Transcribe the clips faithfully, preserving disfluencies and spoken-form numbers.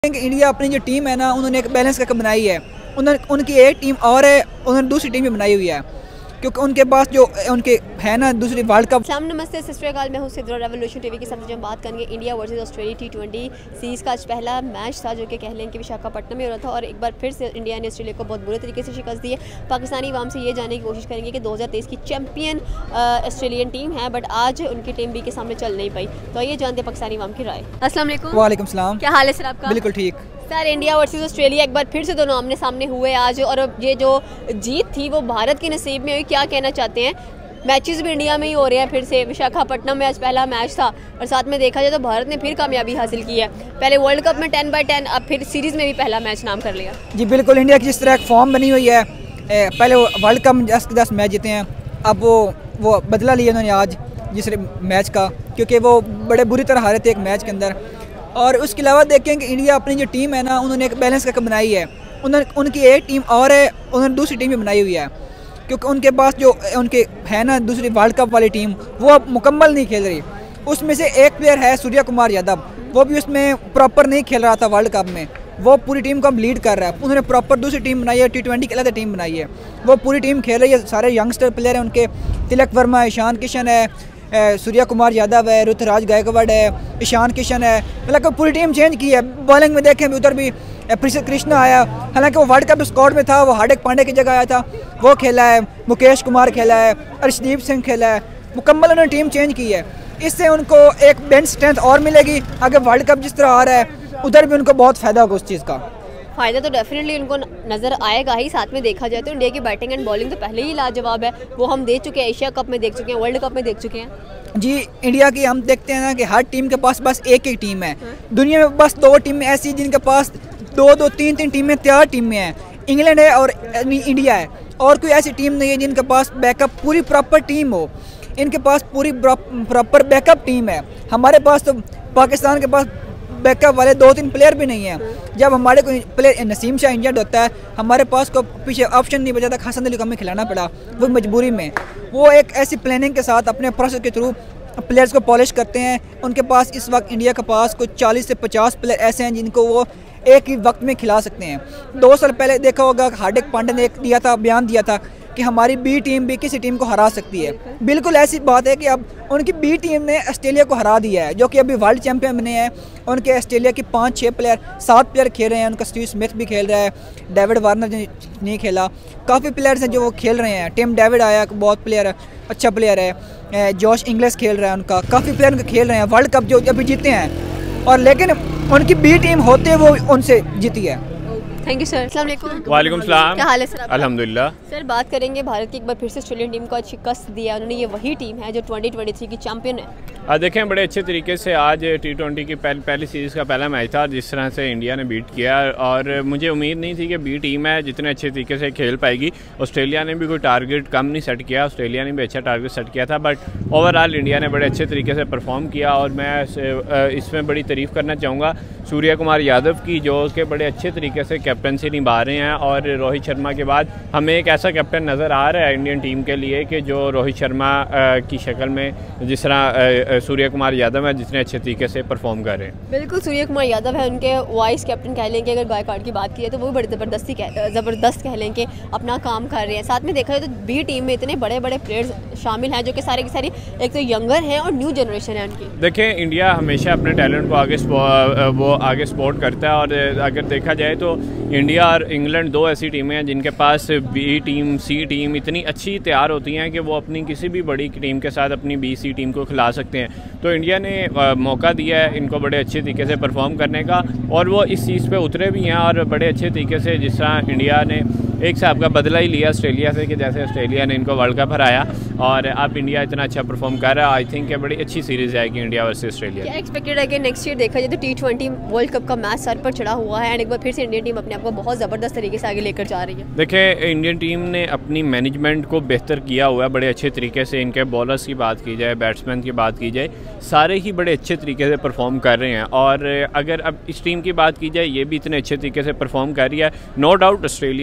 India अपनी जो team है ना, उन्होंने एक बैलेंस करके बनाई है। उन्होंने उनकी एक टीम और है, उन्होंने दूसरी टीम भी बनाई हुई है क्योंकि उनके पास जो उनके है ना दूसरी वर्ल्ड कप। सलाम नमस्ते सस्त्रकाल, मैं हूँ सिद्रा रेवोल्यूशन टीवी के साथ। जब बात करेंगे India versus Australia T twenty series का आज पहला मैच था जो कि कह लें कि विशाखापट्टनम में हो रहा था और एक बार फिर से इंडिया ने ऑस्ट्रेलिया को बहुत बुरे तरीके से शिकस्त दी है। पाकिस्तानी अवाम से ये जानने की कोशिश करेंगे कि दो हज़ार तेईस की चैम्पियन ऑस्ट्रेलियन टीम है बट आज उनकी टीम बी के सामने चल नहीं पाई। तो ये जानते पाकिस्तानी अवाम की राय। अस्सलाम वालेकुम। वालेकुम सलाम। क्या हाल है सर आपका? बिल्कुल ठीक सर, इंडिया वर्सेस ऑस्ट्रेलिया एक बार फिर से दोनों आमने सामने हुए आज और ये जो जीत थी वो भारत के नसीब में हुई। क्या कहना चाहते हैं? मैचेस भी इंडिया में ही हो रहे हैं फिर से। विशाखापट्टनम में आज पहला मैच था और साथ में देखा जाए तो भारत ने फिर कामयाबी हासिल की है। पहले वर्ल्ड कप में टेन बाई टेन, अब फिर सीरीज़ में भी पहला मैच नाम कर लिया। जी बिल्कुल, इंडिया की जिस तरह एक फॉर्म बनी हुई है, पहले वो वर्ल्ड कप में दस के दस मैच जीते हैं, अब वो वो बदला लिया उन्होंने आज जिस मैच का, क्योंकि वो बड़े बुरी तरह हारे थे एक मैच के अंदर। और उसके अलावा देखें कि इंडिया अपनी जो टीम है ना, उन्होंने एक बैलेंस करके बनाई है। उन्होंने उनकी एक टीम और है, उन्होंने दूसरी टीम भी बनाई हुई है क्योंकि उनके पास जो उनके है ना दूसरी वर्ल्ड कप वाली टीम वो अब मुकम्मल नहीं खेल रही। उसमें से एक प्लेयर है सूर्या कुमार यादव, वो भी उसमें प्रॉपर नहीं खेल रहा था वर्ल्ड कप में। वो पूरी टीम को अब लीड कर रहा है। उन्होंने प्रॉपर दूसरी टीम बनाई है, टी ट्वेंटी की अलग टीम बनाई है। वो पूरी टीम खेल रही है, सारे यंगस्टर प्लेयर हैं उनके। तिलक वर्मा, ईशान किशन है, सूर्या कुमार यादव है, ऋतुराज गायकवाड़ है, ईशान किशन है। मतलब पूरी टीम चेंज की है। बॉलिंग में देखें उधर भी प्रसिद्ध कृष्णा आया, हालांकि वो वर्ल्ड कप स्क्वाड में था, वो हार्दिक पांड्या की जगह आया था, वो खेला है। मुकेश कुमार खेला है, अर्शदीप सिंह खेला है। मुकम्मल उन्होंने टीम चेंज की है। इससे उनको एक बेंच स्ट्रेंथ और मिलेगी। अगर वर्ल्ड कप जिस तरह आ रहा है उधर भी उनको बहुत फ़ायदा होगा उस चीज़ का। फ़ायदा तो डेफिनेटली उनको नज़र आएगा ही। साथ में देखा जाए तो इंडिया की बैटिंग एंड बॉलिंग तो पहले ही लाजवाब है। वो हम देख चुके हैं, एशिया कप में देख चुके हैं, वर्ल्ड कप में देख चुके हैं। जी, इंडिया की हम देखते हैं ना कि हर टीम के पास बस एक ही टीम है। दुनिया में बस दो टीमें ऐसी जिनके पास दो दो तीन तीन टीमें तैयार टीमें हैं, इंग्लैंड है और इंडिया है। और कोई ऐसी टीम नहीं है जिनके पास बैकअप पूरी प्रॉपर टीम हो। इनके पास पूरी प्रॉपर बैकअप टीम है। हमारे पास तो पाकिस्तान के पास बैकअप वाले दो तीन प्लेयर भी नहीं हैं। जब हमारे कोई प्लेयर नसीम शाह इंजर्ड होता है, हमारे पास को पीछे ऑप्शन नहीं बचा था, हसन अली को हमें खिलाना पड़ा वो मजबूरी में। वो एक ऐसी प्लानिंग के साथ अपने प्रोसेस के थ्रू प्लेयर्स को पॉलिश करते हैं। उनके पास इस वक्त इंडिया के पास कुछ चालीस से पचास प्लेयर ऐसे हैं जिनको वो एक ही वक्त में खिला सकते हैं। दो साल पहले देखा होगा हार्दिक पांड्या ने एक दिया था बयान दिया था कि हमारी बी टीम भी किसी टीम को हरा सकती है। बिल्कुल ऐसी बात है कि अब उनकी बी टीम ने ऑस्ट्रेलिया को हरा दिया है, जो कि अभी वर्ल्ड चैंपियन बने हैं। उनके ऑस्ट्रेलिया की पाँच छः प्लेयर सात प्लेयर खेल रहे हैं। उनका स्टीव स्मिथ भी खेल रहा है, डेविड वार्नर ने नहीं खेला। काफ़ी प्लेयर्स हैं जो वो खेल रहे हैं। टिम डेविड आया, बहुत प्लेयर है, अच्छा प्लेयर है। जॉश इंग्लिश खेल रहा है, उनका काफ़ी प्लेयर उनके खेल रहे हैं। वर्ल्ड कप जो अभी जीते हैं और लेकिन उनकी बी टीम होते वो उनसे जीती है। Thank you sir. अस्सलाम वालेकुम। वालेकुम सलाम। क्या हाल है सर? अल्हम्दुलिल्लाह। सर, बात करेंगे भारत की। एक बार फिर से ऑस्ट्रेलियन टीम को आज शिकस्त दिया उन्होंने। ये वही टीम है जो ट्वेंटी ट्वेंटी थ्री की चैंपियन है। आ, देखें बड़े अच्छे तरीके से आज टी ट्वेंटी की पहली पहली सीरीज़ का पहला मैच था जिस तरह से इंडिया ने बीट किया। और मुझे उम्मीद नहीं थी कि बी टीम है जितने अच्छे तरीके से खेल पाएगी। ऑस्ट्रेलिया ने भी कोई टारगेट कम नहीं सेट किया, ऑस्ट्रेलिया ने भी अच्छा टारगेट सेट किया था, बट ओवरऑल इंडिया ने बड़े अच्छे तरीके से परफॉर्म किया। और मैं इसमें बड़ी तारीफ़ करना चाहूँगा सूर्या कुमार यादव की, जो कि बड़े अच्छे तरीके से कैप्टनसी निभा रहे हैं। और रोहित शर्मा के बाद हमें एक ऐसा कैप्टन नज़र आ रहा है इंडियन टीम के लिए कि जो रोहित शर्मा की शक्ल में जिस तरह सूर्या कुमार यादव है जितने अच्छे तरीके से परफॉर्म कर रहे हैं। बिल्कुल, सूर्या कुमार यादव है, उनके वाइस कैप्टन कह लें कि अगर गायकवाड़ की बात की है तो वो भी बड़ी ज़बरदस्ती ज़बरदस्त कह लें कि अपना काम कर रहे हैं। साथ में देखा जाए तो बी टीम में इतने बड़े बड़े प्लेयर्स शामिल हैं जो कि सारे की सारी एक तो यंगर हैं और न्यू जनरेशन है उनकी। देखें, इंडिया हमेशा अपने टैलेंट को आगे वो आगे सपोर्ट करता है। और अगर देखा जाए तो इंडिया और इंग्लैंड दो ऐसी टीमें हैं जिनके पास बी टीम सी टीम इतनी अच्छी तैयार होती हैं कि वो अपनी किसी भी बड़ी टीम के साथ अपनी बी सी टीम को खिला सकते हैं। तो इंडिया ने आ, मौका दिया है इनको बड़े अच्छे तरीके से परफॉर्म करने का और वो इस चीज़ पे उतरे भी हैं। और बड़े अच्छे तरीके से जिस तरह इंडिया ने एक साहब का बदला ही लिया ऑस्ट्रेलिया से कि जैसे ऑस्ट्रेलिया ने इनको वर्ल्ड कप हराया और अब इंडिया इतना अच्छा परफॉर्म कर रहा है। आई थिंक बड़ी अच्छी सीरीज़ आएगी इंडिया वर्सेस ऑस्ट्रेलिया। क्या एक्सपेक्टेड है कि नेक्स्ट ईयर देखा जाए तो टी ट्वेंटी वर्ल्ड कप का मैच सर पर चढ़ा हुआ है एंड एक बार फिर से इंडियन टीम अपने आप को बहुत ज़बरदस्त तरीके से आगे लेकर जा रही है? देखिए, इंडियन टीम ने अपनी मैनेजमेंट को बेहतर किया हुआ है बड़े अच्छे तरीके से। इनके बॉलर्स की बात की जाए, बैट्समैन की बात की जाए, सारे ही बड़े अच्छे तरीके से परफॉर्म कर रहे हैं। और अगर अब इस टीम की बात की जाए, ये भी इतने अच्छे तरीके से परफॉर्म कर रही है। नो डाउट ऑस्ट्रेलिया एक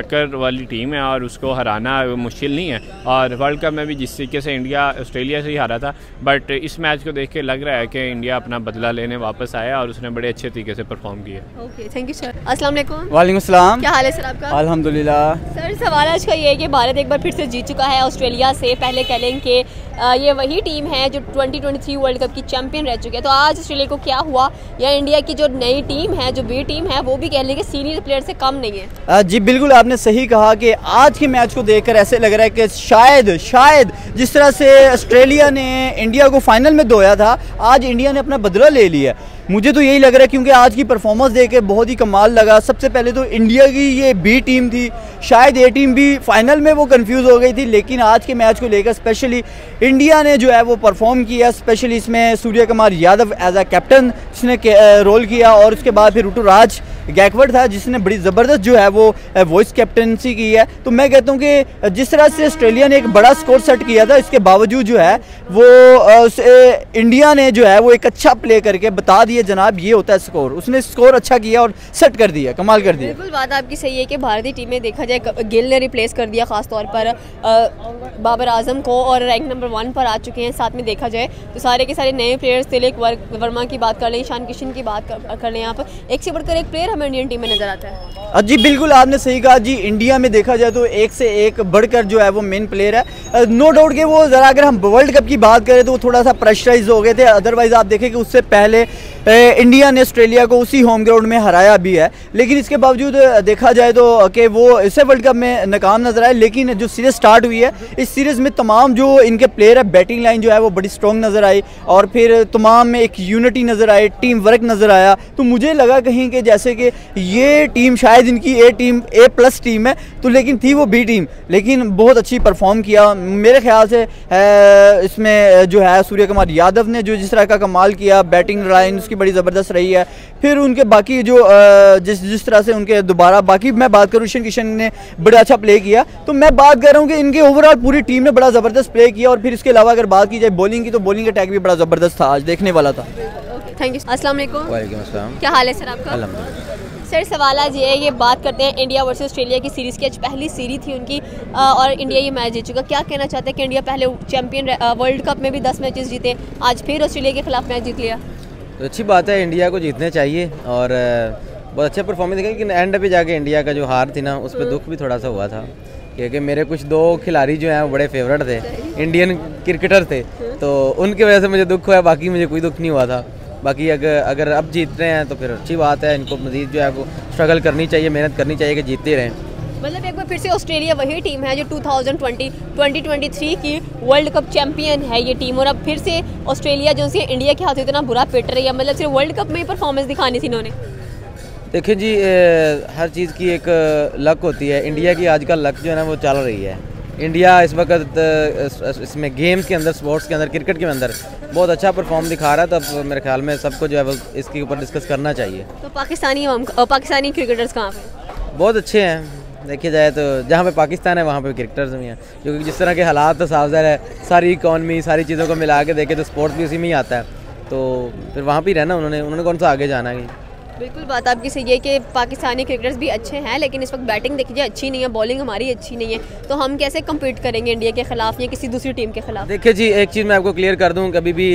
टक्कर वाली टीम है और उसको हराना मुश्किल नहीं है। और वर्ल्ड कप में भी जिस तरीके से इंडिया ऑस्ट्रेलिया से ही हारा था, बट इस मैच को देख के लग रहा है कि इंडिया अपना बदला लेने वापस आया और उसने बड़े अच्छे तरीके से परफॉर्म किया। Okay, thank you sir. अस्सलाम वालेकुम। वालेकुम अस्सलाम। क्या हाल है सर आपका? अल्हम्दुलिल्लाह। सर सवाल आज का ये है कि भारत एक बार फिर से जीत चुका है ऑस्ट्रेलिया से। पहले कह लें कि ये वही टीम है जो twenty twenty three world cup की चैंपियन रह चुकी है। तो आज ऑस्ट्रेलिया को क्या हुआ, या इंडिया की जो नई टीम है, जो बी टीम है, वो भी कह लें कि सीनियर प्लेयर से कम नहीं है? जी बिल्कुल, आपने सही कहा कि आज के मैच को देखकर ऐसे लग रहा है कि शायद शायद जिस तरह से ऑस्ट्रेलिया ने इंडिया को फाइनल में धोया था, आज इंडिया ने अपना बदला ले लिया। मुझे तो यही लग रहा है, क्योंकि आज की परफॉर्मेंस देख के बहुत ही कमाल लगा। सबसे पहले तो इंडिया की ये बी टीम थी, शायद ए टीम भी फाइनल में वो कंफ्यूज हो गई थी, लेकिन आज के मैच को लेकर स्पेशली इंडिया ने जो है वो परफॉर्म किया। स्पेशली इसमें Suryakumar Yadav as a captain जिसने रोल किया, और उसके बाद फिर ऋतुराज गायकवाड़ था जिसने बड़ी ज़बरदस्त जो है वो वॉइस कैप्टनसी की है। तो मैं कहता हूँ कि जिस तरह से ऑस्ट्रेलिया ने एक बड़ा स्कोर सेट किया था, इसके बावजूद जो है वो इंडिया ने जो है वो एक अच्छा प्ले करके बता दिया जनाब ये होता है स्कोर। उसने स्कोर अच्छा किया और सेट कर दिया, कमाल कर दिया। बिल्कुल बात आपकी सही है कि भारतीय टीम में देखा जाए गिल ने रिप्लेस कर दिया खास तौर पर बाबर आजम को, और रैंक नंबर वन पर आ चुके हैं। साथ में देखा जाए तो सारे के सारे नए प्लेयर्स, तिलक वर्मा की बात कर लें, ईशान किशन की बात कर लें, यहाँ पर एक से बढ़कर एक प्लेयर हमें इंडियन टीम में नजर आता है। जी बिल्कुल, आपने सही कहा जी। इंडिया में देखा जाए तो एक से एक बढ़कर जो है वो मेन प्लेयर है। नो डाउट कि वो ज़रा अगर हम वर्ल्ड कप की बात करें तो वो थोड़ा सा प्रेशराइज हो गए थे। अदरवाइज आप देखें कि उससे पहले इंडिया ने ऑस्ट्रेलिया को उसी होम ग्राउंड में हराया भी है, लेकिन इसके बावजूद देखा जाए तो कि वो इसे वर्ल्ड कप में नाकाम नजर आए। लेकिन जो सीरीज़ स्टार्ट हुई है, इस सीरीज़ में तमाम जो इनके प्लेयर है, बैटिंग लाइन जो है वो बड़ी स्ट्रॉन्ग नज़र आई, और फिर तमाम में एक यूनिटी नज़र आई, टीम वर्क नज़र आया। तो मुझे लगा कहीं कि जैसे कि ये टीम शायद इनकी A team A plus team है, तो लेकिन थी वो बी टीम, लेकिन बहुत अच्छी परफॉर्म किया। मेरे ख्याल से इसमें जो है सूर्य कुमार यादव ने जो जिस तरह का कमाल किया, बैटिंग लाइन उसकी बड़ी ज़बरदस्त रही है। फिर उनके बाकी जो जिस जिस तरह से उनके दोबारा बाकी मैं बात करूँ, ईशान किशन ने बड़ा अच्छा प्ले किया। तो मैं बात कर रहा हूँ कि इनके ओवरऑल पूरी टीम ने बड़ा ज़बरदस्त प्ले किया। और फिर इसके अलावा अगर बात की जाए बॉलिंग की, तो बॉलिंग अटैक भी बड़ा ज़बरदस्त था, आज देखने वाला था। Thank you. अस्सलाम वालेकुम। वालेकुम अस्सलाम। क्या हाल है सर आपका? अल्हम्दुलिल्लाह। सर सवाल आज ये है, ये बात करते हैं इंडिया वर्सेस ऑस्ट्रेलिया की सीरीज़ की। आज पहली सीरीज थी उनकी और इंडिया ये मैच जीत चुका। क्या कहना चाहते हैं कि इंडिया पहले चैंपियन वर्ल्ड कप में भी दस मैचेस जीते, आज फिर ऑस्ट्रेलिया के खिलाफ मैच जीत लिया? तो अच्छी बात है, इंडिया को जीतने चाहिए और बहुत अच्छा परफॉर्मेंस दिखा। लेकिन एंड पे जाके इंडिया का जो हार थी ना, उस पर दुख भी थोड़ा सा हुआ था, क्योंकि मेरे कुछ दो खिलाड़ी जो हैं वो बड़े फेवरेट थे, इंडियन क्रिकेटर थे, तो उनकी वजह से मुझे दुख हुआ। बाकी मुझे कोई दुख नहीं हुआ था। बाकी अगर अगर अब जीत रहे हैं तो फिर अच्छी बात है। इनको मज़ीद जो है वो स्ट्रगल करनी चाहिए, मेहनत करनी चाहिए कि जीतते रहें। मतलब एक बार फिर से ऑस्ट्रेलिया वही टीम है जो two thousand twenty twenty twenty three की वर्ल्ड कप चैंपियन है ये टीम, और अब फिर से ऑस्ट्रेलिया जो सी इंडिया के हाथों इतना बुरा पिट रही है। मतलब सिर्फ वर्ल्ड कप में ही परफॉर्मेंस दिखानी थी इन्होंने। देखिए जी, हर चीज़ की एक लक होती है। इंडिया की आजकल लक जो है ना वो चल रही है। इंडिया इस वक्त इसमें गेम्स के अंदर, स्पोर्ट्स के अंदर, क्रिकेट के अंदर बहुत अच्छा परफॉर्म दिखा रहा है। तब मेरे ख्याल में सबको जो है वो इसके ऊपर डिस्कस करना चाहिए। तो पाकिस्तानी पाकिस्तानी क्रिकेटर्स कहाँ पे? बहुत अच्छे हैं। देखिए जाए तो जहाँ पे पाकिस्तान है वहाँ पे क्रिकेटर्स भी हैं, क्योंकि जिस तरह के हालात तो साफ ज़ाहिर है, सारी इकॉनमी सारी चीज़ों को मिला के देखे तो स्पोर्ट्स भी उसी में ही आता है। तो फिर वहाँ पे रहना उन्होंने उन्होंने कौन सा आगे जाना है। बिल्कुल बात आपकी सही है कि पाकिस्तानी क्रिकेटर्स भी अच्छे हैं, लेकिन इस वक्त बैटिंग देखिए अच्छी नहीं है, बॉलिंग हमारी अच्छी नहीं है। तो हम कैसे कम्पीट करेंगे इंडिया के खिलाफ या किसी दूसरी टीम के खिलाफ? देखिए जी, एक चीज़ मैं आपको क्लियर कर दूं, कभी भी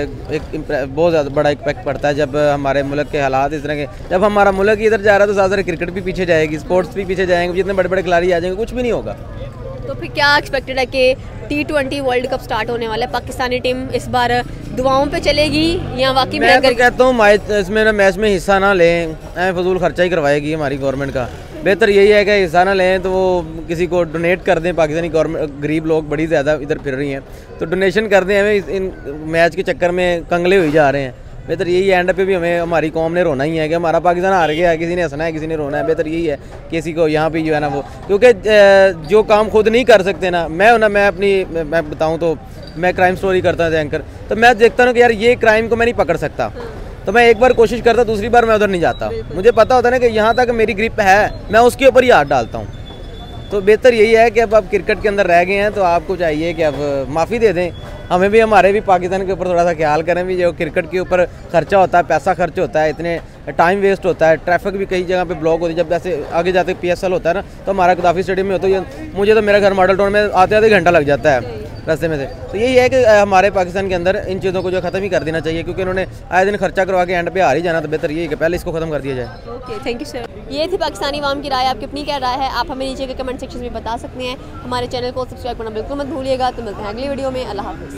एक बहुत ज़्यादा बड़ा इम्पैक्ट पड़ता है जब हमारे मुल्क के हालात इस तरह के। जब हमारा मुल्क इधर जा रहा है तो ज़्यादा क्रिकेट भी पीछे जाएगी, स्पोर्ट्स भी पीछे जाएंगे, जितने बड़े बड़े खिलाड़ी आ जाएंगे कुछ भी नहीं होगा। तो फिर क्या एक्सपेक्टेड है कि T twenty world cup start होने वाला है, पाकिस्तानी टीम इस बार दुआओं पे चलेगी या वाकई में? मैं तो कहता हूँ मैच इसमें ना मैच में हिस्सा ना लें, फजूल खर्चा ही करवाएगी हमारी गवर्नमेंट का। बेहतर यही है कि हिस्सा ना लें तो वो किसी को डोनेट कर दें। पाकिस्तानी गवर्नमेंट, गरीब लोग बड़ी ज़्यादा इधर फिर रही हैं, तो डोनेशन कर दें। हमें इन मैच के चक्कर में कंगले हुई जा रहे हैं। बेहतर यही है, एंड पे भी हमें हमारी कौम ने रोना ही है कि हमारा पाकिस्तान हार गया है, किसी ने हंसना है, किसी ने रोना है। बेहतर यही है किसी को यहाँ पे जो है ना वो, क्योंकि जो काम खुद नहीं कर सकते ना, मैं ना मैं अपनी मैं बताऊँ तो मैं क्राइम स्टोरी करता था एंकर, तो मैं देखता हूँ कि यार ये क्राइम को मैं नहीं पकड़ सकता, तो मैं एक बार कोशिश करता, दूसरी बार मैं उधर नहीं जाता। मुझे पता होता है ना कि यहाँ तक मेरी ग्रिप है, मैं उसके ऊपर ही हाथ डालता हूँ। तो बेहतर यही है कि अब आप क्रिकेट के अंदर रह गए हैं तो आपको चाहिए कि अब माफ़ी दे दें हमें भी हमारे भी पाकिस्तान के ऊपर थोड़ा सा ख्याल करें भी, जो क्रिकेट के ऊपर खर्चा होता है, पैसा खर्च होता है, इतने टाइम वेस्ट होता है, ट्रैफिक भी कई जगह पे ब्लॉक होती है। जब जैसे आगे जाते पी एस एल होता है ना, तो हमारा गद्दाफी स्टेडियम में होता है, मुझे तो मेरा घर मॉडल टाउन में आते आधे घंटा लग जाता है रास्ते में से। तो यही है कि हमारे पाकिस्तान के अंदर इन चीज़ों को जो ख़त्म ही कर देना चाहिए, क्योंकि उन्होंने आए दिन खर्चा करवा के एंड पे हार ही जाना, तो बेहतर ये है कि पहले इसको ख़त्म कर दिया जाए। Okay, thank you sir. ये थी पाकिस्तानी आवाम की राय। आपकी अपनी क्या राय है, आप हमें नीचे के कमेंट सेक्शन में बता सकते हैं। हमारे चैनल को सब्सक्राइब करना बिल्कुल मत भूलिएगा। तो मिलते हैं अगली वीडियो में। अल्लाह हाफ़िज़।